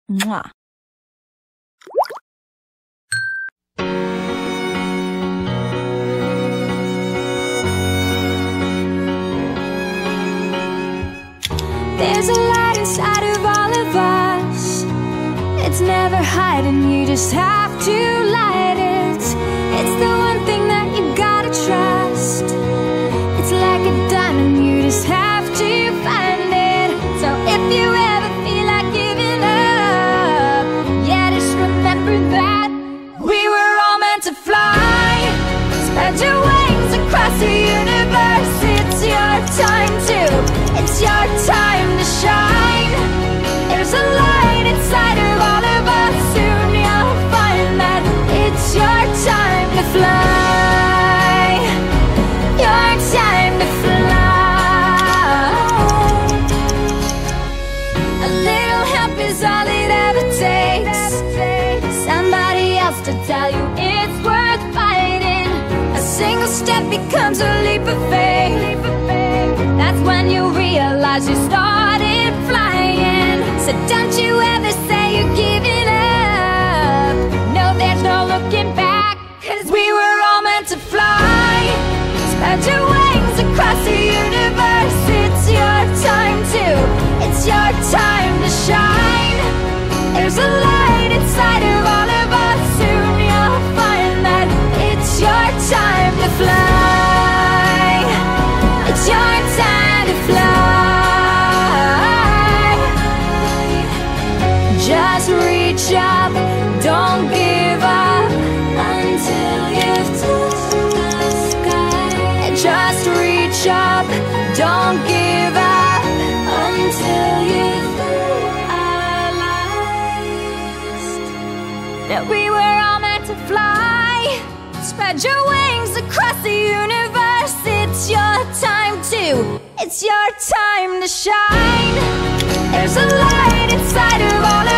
Mwah. There's a light inside of all of us. It's never hiding, you just have to light it. It's the one thing that you gotta trust. It's like a diamond, you just have to find it. So if you ever feel like giving up, yeah, just remember that we were all meant to fly. Spread your wings across the universe. It's your time to, it's your time to shine. There's a light inside of all of us. Soon you'll find that it's your time to fly. Your time to fly. A little help is all it ever takes. Somebody else to tell you it's worth fighting. A single step becomes a leap of faith. That's when you realize you started flying. So don't you ever say you're giving up. No, there's no looking back, 'cause we were all meant to fly. Spread your wings across the universe. It's your time to, it's your time to shine. There's a light inside of all of us. Soon you'll find that it's your time to fly. It's your time to fly. Just reach up, don't give up until you've touched the sky. Just reach up, don't give up until you've realized that we were all meant to fly. Spread your wings across the universe. It's your time to, it's your time to shine. There's a light inside of all of